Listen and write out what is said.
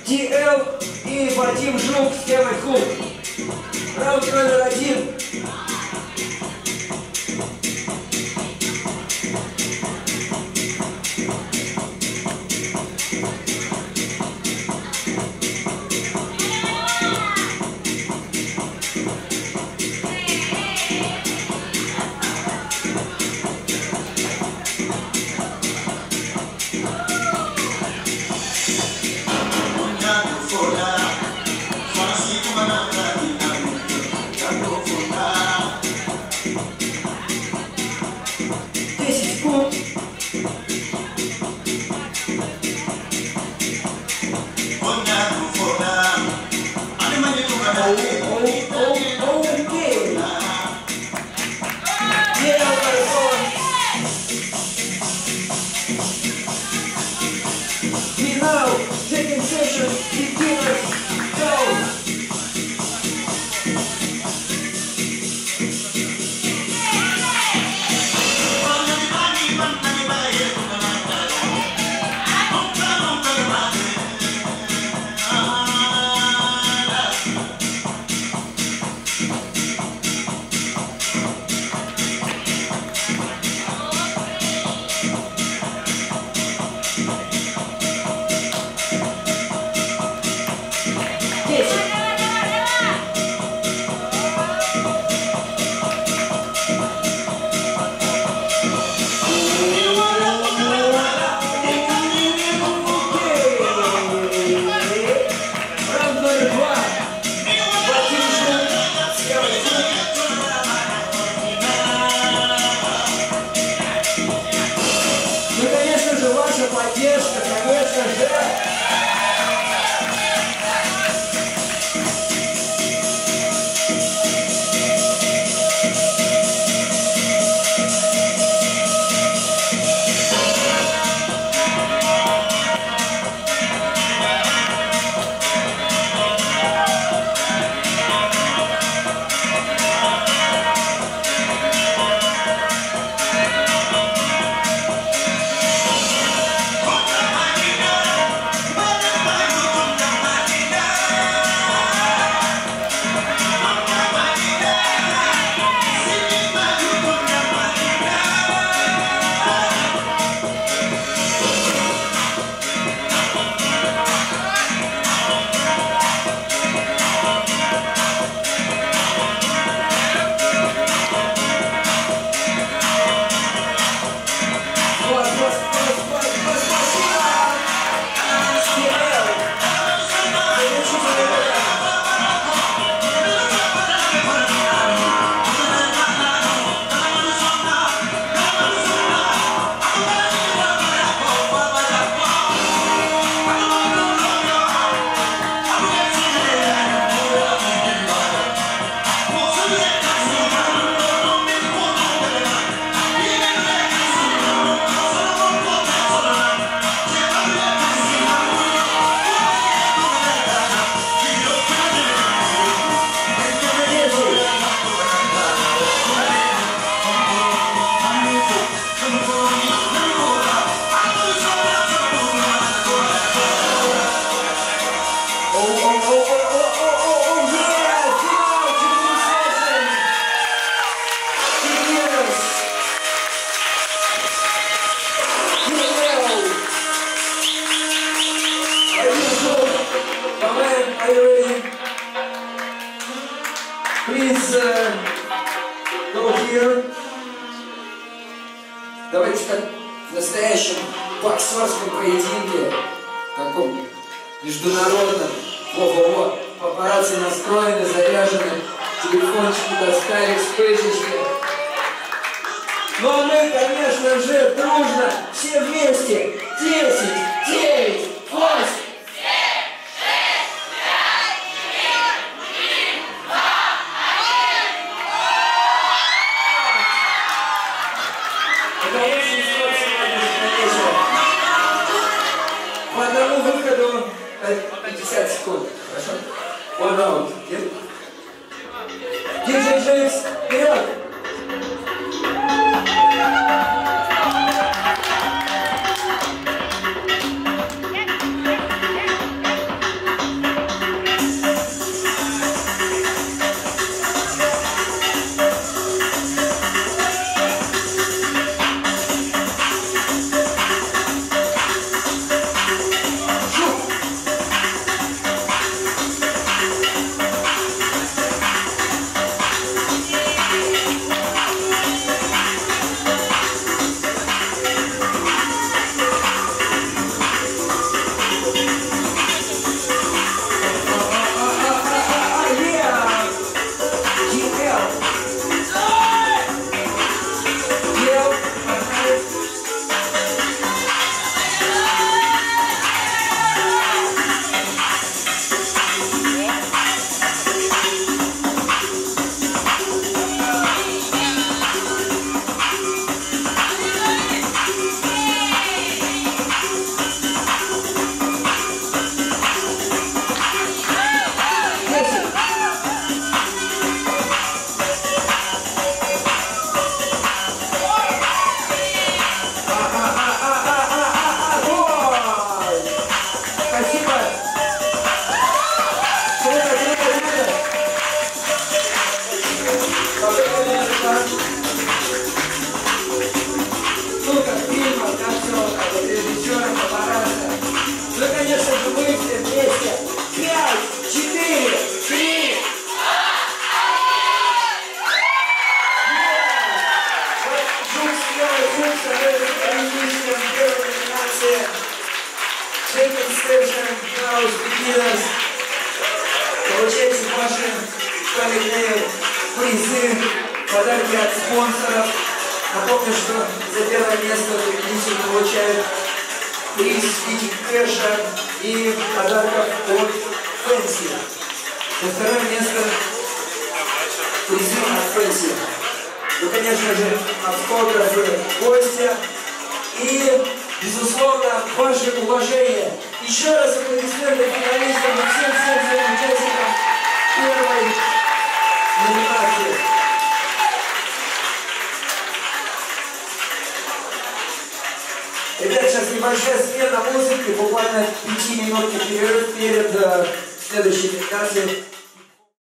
DL и Вадим Жук с темой Хук. Раунд номер 1. Давайте как в настоящем боксерском поединке, таком международном. Во-во-во, папарацци настроены, заряжены, телефончики достали, вспышечки. Ну а мы, конечно же, дружно, все вместе. 10, 9, 8. По одному выходу 50 секунд. Хорошо? One round. DJ Джеймс, вперед! Вместе. 5, 4, 3. Жук с левой хук становится победителем первой номинации. Second Station House Beginners. Получайте ваши победные призы, подарки от спонсоров. Напомню, что за первое место победитель получает приз в виде кэша и подарков от Фэнси. За второе место призы от Фэнси. Ну, конечно же, автографы гостя и, безусловно, ваше уважение. Еще раз аплодисменты финалистам и всем участникам первой номинации. Ребят, сейчас небольшая смена музыки, буквально 5-минутный перерыв перед следующей номинацией.